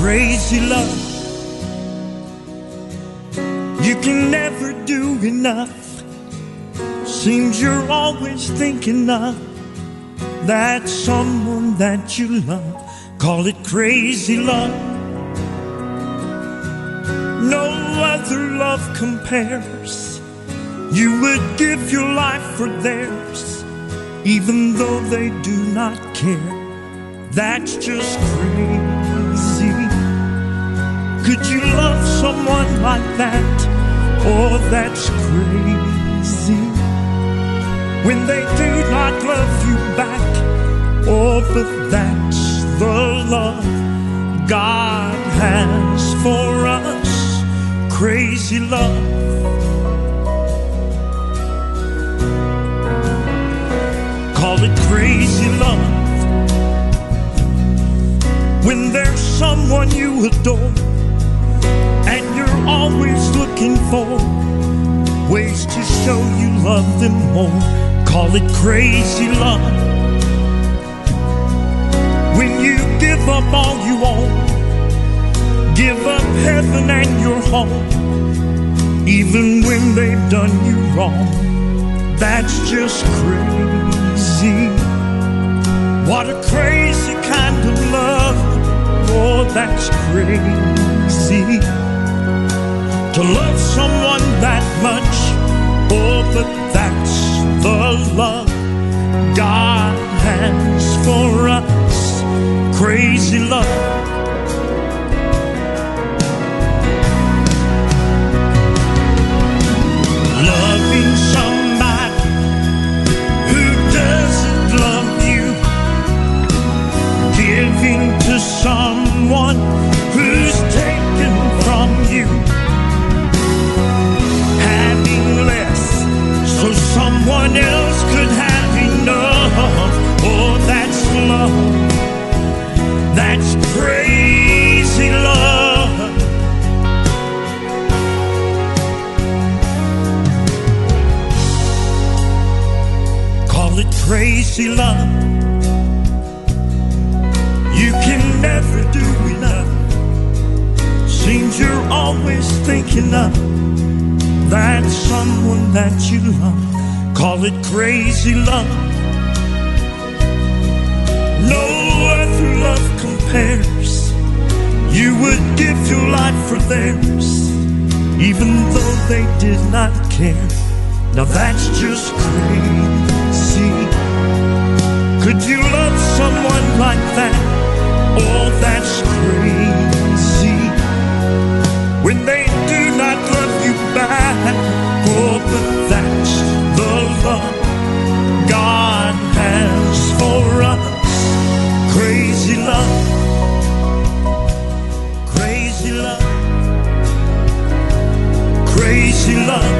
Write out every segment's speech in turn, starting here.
crazy love. You can never do enough. Seems you're always thinking of that someone that you love. Call it crazy love. No other love compares. You would give your life for theirs, even though they do not care. That's just crazy. Could you love someone like that? Oh, that's crazy. When they do not love you back. Oh, but that's the love God has for us. Crazy love. Call it crazy love. When there's someone you adore and you're always looking for ways to show you love them more. Call it crazy love. When you give up all you own, give up heaven and your home, even when they've done you wrong. That's just crazy. What a crazy kind of love. Oh, that's crazy. To love someone that much. Oh, but that's the love God has for us. Crazy love. Loving somebody who doesn't love you. Giving to someone who's taken from you. Having less so someone else could have enough. Oh, that's love. That's crazy love. Call it crazy love. You can never do enough. Seems you're always thinking of that someone that you love. Call it crazy love. No other love compares. You would give your life for theirs, even though they did not care. Now that's just crazy. Could you love someone like that? Oh, that's crazy. When they do not love you back. Oh, but that's the love God has for us. Crazy love. Crazy love. Crazy love.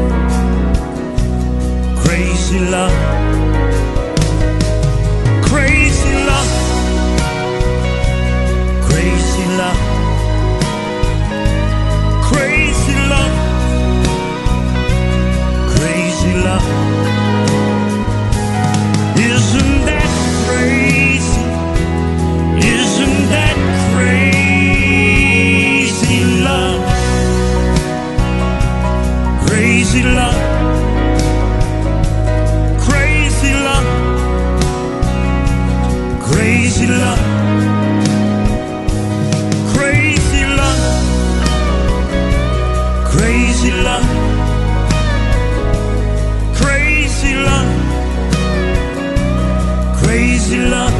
Crazy love. Crazy love. Crazy love. Crazy love. Crazy love. Isn't that crazy? Isn't that crazy love? Crazy love. Crazy love. Crazy love. Crazy love. Crazy love. Crazy love. Crazy love.